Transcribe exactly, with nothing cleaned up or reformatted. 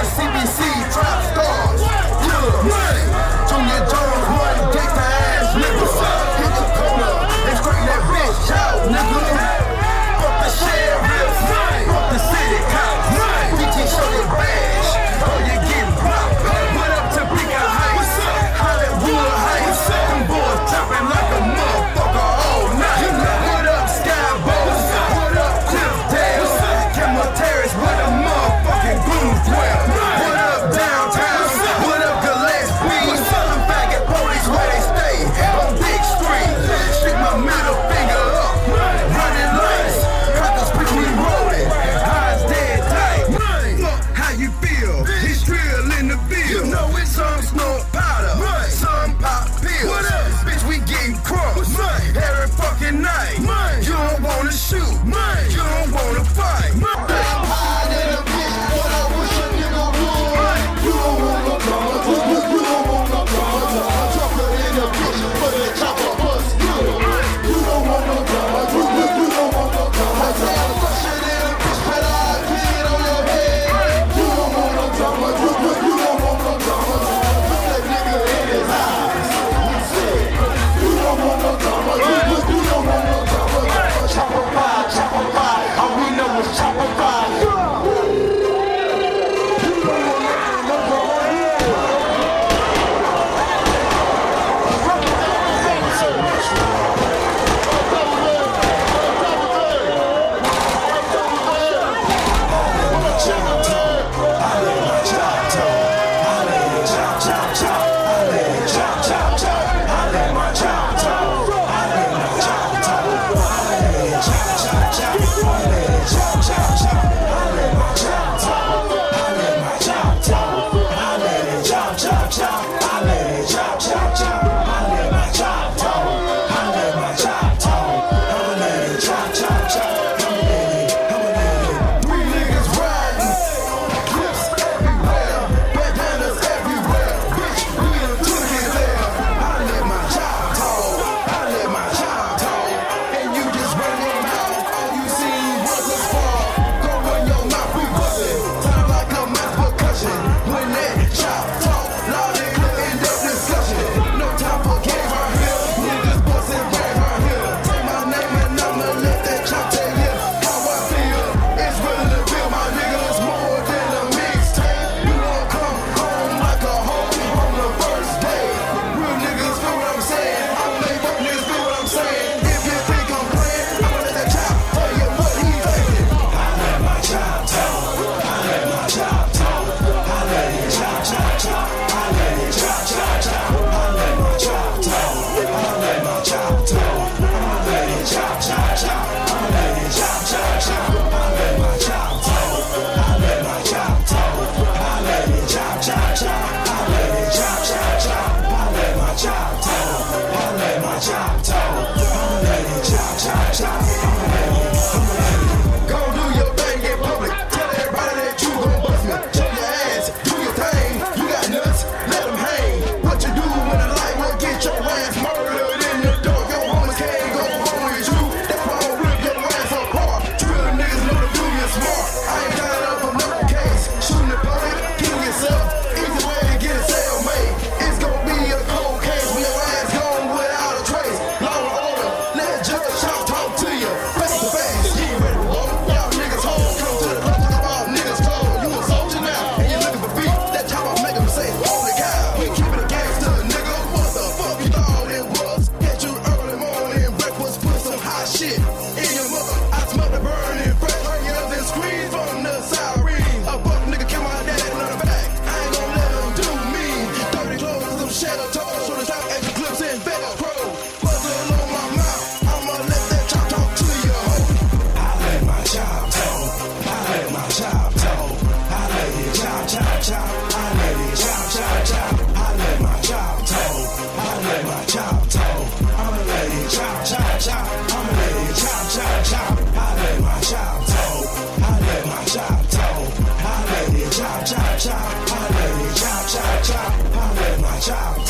One C B C trap stars. Yeah, money. Junior Jones, one gangsta ass nigga. Hit the corner and straighten that bitch out, nigga. Fuck the sheriff, fuck the city cops. D J show your badge, or you get blocked. What up to Bigger Heights? Hollywood Heights. Them boys jumping like a motherfucker all night. What up, Skyboat? What up, Cliffdale? Camel Terrace, where the motherfucking goons dwell. What up, downtown? What up, Gillespie? Some faggot police where they stay on Big Street. Stick my middle finger up, running lights. Crackers pitch me rolling, eyes dead tight. Fuck how you feel? He's drill in the field. You know it. Some snort powder, some pop pills. Bitch, we getting crunk every fucking night. You don't wanna shoot, you don't wanna fight. Chop, chop, chop, I let it chop, chop, chop, I let my chop